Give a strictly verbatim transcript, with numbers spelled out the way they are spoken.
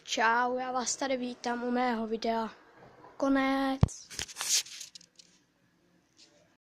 Čau, já vás tady vítám u mého videa. Konec.